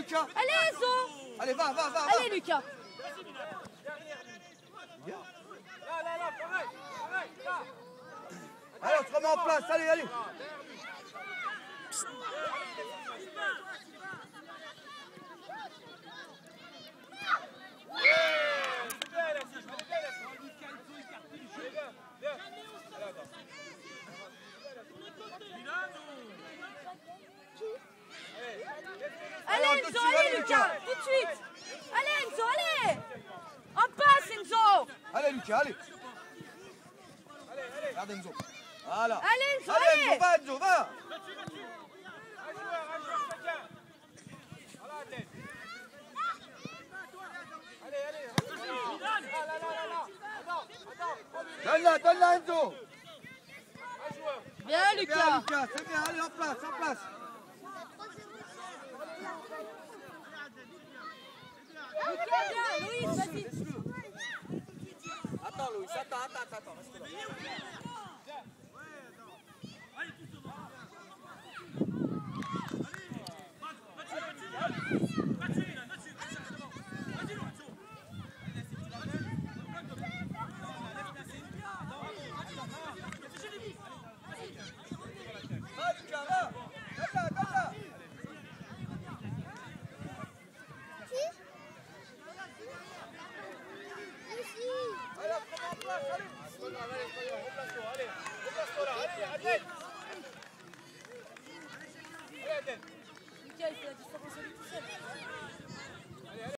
Lucas. Allez, Enzo. Allez, va. Allez, Lucas. Là, pareil, là. Allez, on se remet en place, allez. Allez, Enzo, allez, Lucas. Tout de suite. Allez, Enzo, allez. En passe, Enzo. Allez, Lucas, allez. Regarde Enzo. Voilà. Allez, Enzo, Allez, allez. Enzo, va. Un joueur chacun. Voilà, Adèle. Allez. Là. Attends. Donne-la, Enzo. Un joueur. Bien, Bien, Lucas. Lucas, c'est bien, allez, en place. Lucas, bien. Louis, vas-y. Attends, Louis, attends, reste là. Va, Lucas, va. Donne-la. Allez, on se remet en place, allez. Allez, replace-toi là. Allez, Adèle. Allez, Adèle. Lucas, il fait la différence à lui tout seul.